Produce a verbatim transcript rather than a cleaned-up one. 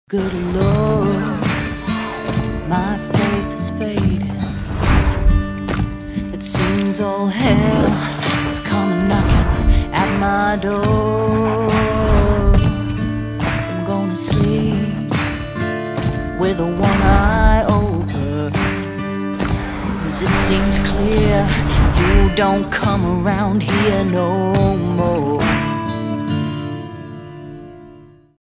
Good Lord, my faith is fading. It seems all hell is coming knocking at my door. I'm gonna sleep with one eye open, 'cause it seems clear you don't come around here no more.